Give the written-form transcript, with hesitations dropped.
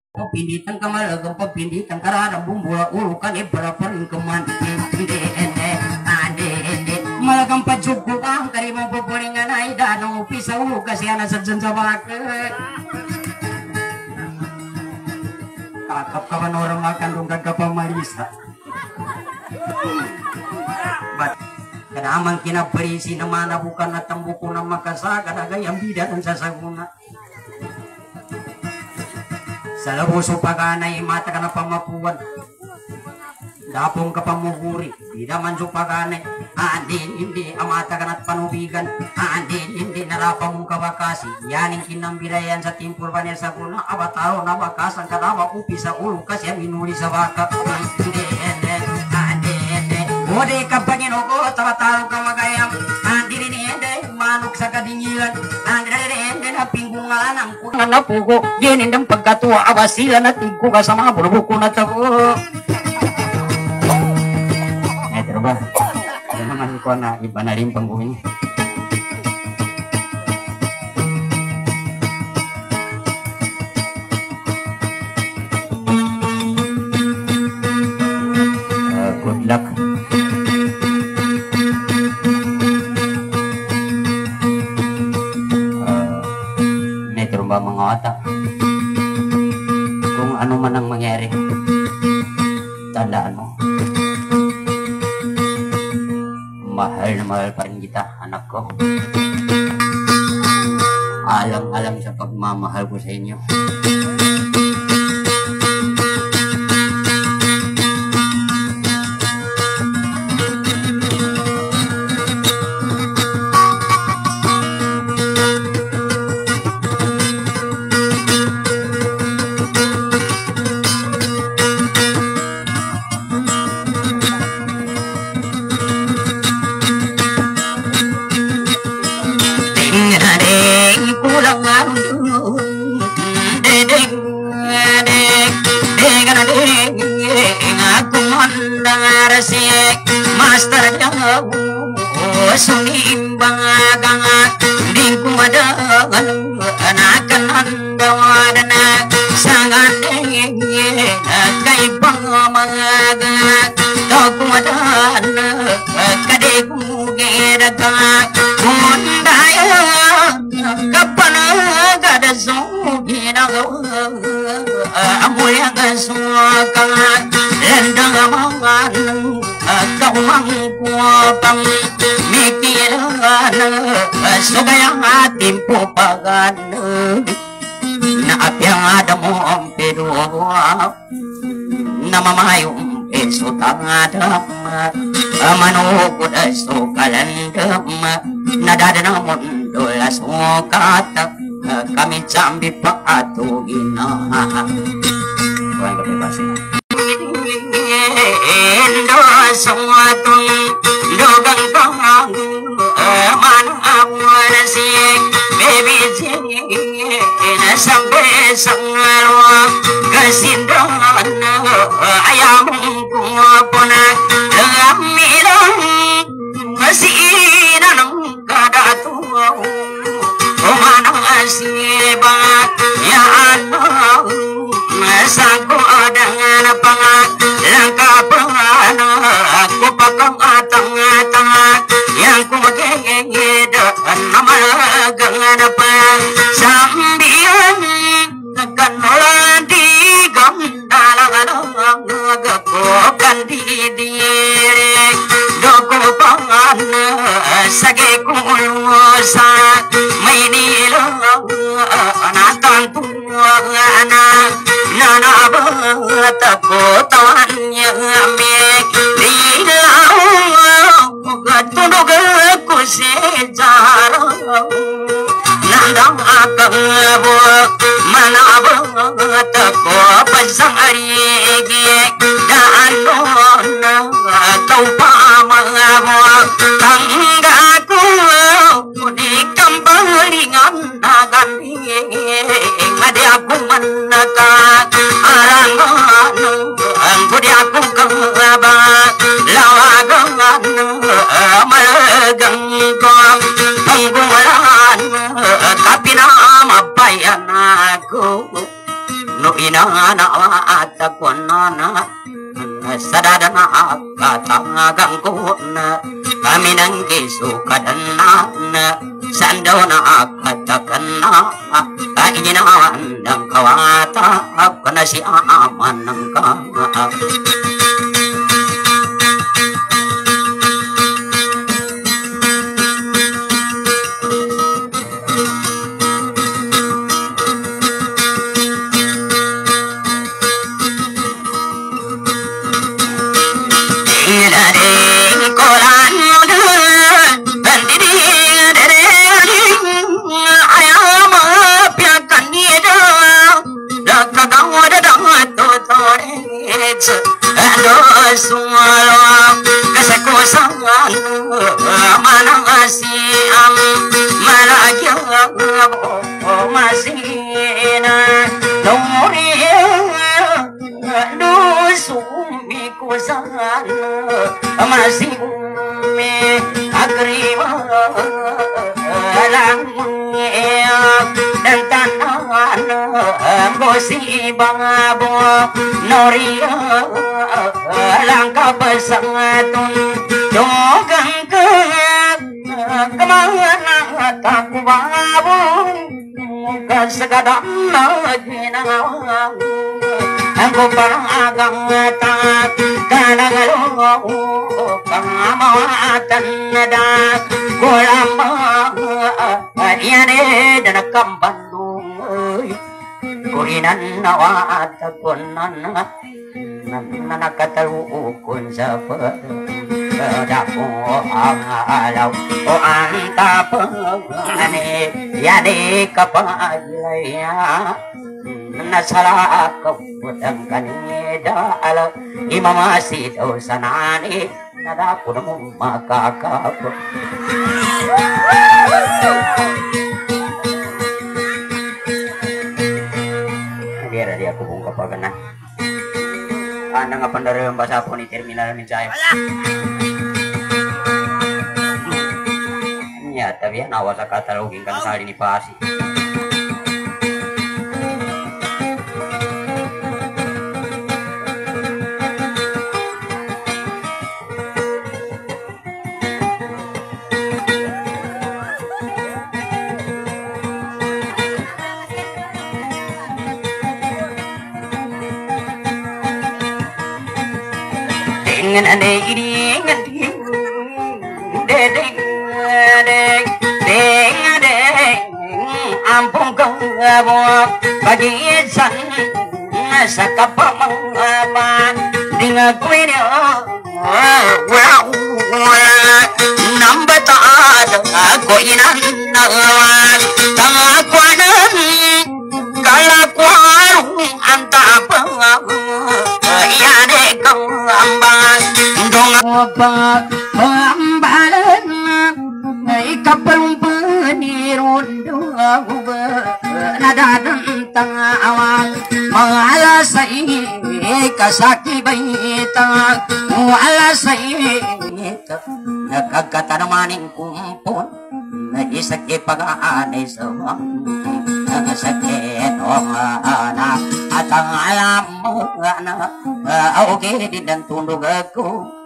Pinditan kamalagang papinditan kararang bumbula ulukan ibarapan keman malagang pajugo ang karimang pupulingan ay danong pisaw kasi ana sa dyan sa bakit kakap ka man orang makan dong kagkapamarisa but kadamang kinaparisi naman na bukan at ang buko ng makasaka na gayang bida ng sasaguna sa labuso paganay mata ka na pamapuan dapong ka pamuguri di naman so paganay hindi amata ka na't panubigan hindi narapa mong kabakasi yaning kinambirayan sa timpur banir sa kuna abataro na bakasan kadawa upi sa ulo kasi minuli sa baka hindi ode ka Panginoon tabataro ka magayam hindi manok sa kadingilan hindi na pinggungan ang kuna na pugo ginindang pagkatuwa abasila na tigko ka sa mga burubuko na tabo ba? Ano naman ko na iba na rin pangguhin. Good luck. Metro ba mga otak? Kung ano man ang mangyari, tandaan mo. Mahal na mahal pa rin kita, anak ko. Alang-alang sa pagmamahal ko sa inyo. Master jangan sunimbang gangat di kumadangan anakan andawadana sangat kay pangamagat tau kumadan kadegu geragat mundaya kapana gada sugina amulya gasukan rendang amangan kau mangkuapang mikiran sugayang ating pupagan na apyang ada mo ang peruwa na mamayong peso tangadam manukod aso kalandam nadada ng mundo lasukat kami cambi pa atugin Kuwang kapibasin Indo suatong dogang kang manawar sing baby sing sampai sangalwa kasindang ayam ko pona amilang masina ng kadatu manang asiba ya Allah masangko dengan pangat langkah pangana aku pakang atang-atang yang ku magenged namalagang pa sambian kanolan di gamdalang ko kandidire doko pangan sage kulsa may nilang anatan tuwana nanabat ko tawanya mek dilaw gatunog ko sejaro nandang akang buak manabat ko pasang arigi daan na tau pa mga buak tangga ko di kambalingan nagan ngadi aku manaka arangan ang budi aku kebak lawagan malagang kong panggulan tapi nama bayan aku no inana at kunana sadadana katagang kuna kami nang gisukadana sandona katakana kainawan ng kawata kana si aman ng kama si bangabo noria langka besangatun dogang ke kemana takku babung kasegadam naginawang aku paragang tak kanagalo kamawatan nada golama adiane dan kambandung kurinan nawat kunan nakataruukun sa pagdapo ang alaw o antap ane yade kapalaya nasala kaputang kanida alaw imamasi daw sanani nadapo na mong makakapo. Dia aku buka pagana. Anda ngapan dari bahasa apa nih terminal mencaya? Ya, tapi ya nawas kata login kan kali ini pasti. Ade ini ngading dedeng dedeng dedeng ampun kau bagi san sakapamang dengan kuenya wow nambah tak aku inan tak kuanan kalau kuarung antapa ya dek ambang dong apa ambalan kapal penirun dua nada tentang awal malasai kasaki baita malasai kagatan maning kumpul isake pagaanay sawang sakit anak atang alam anak okay din tundog ako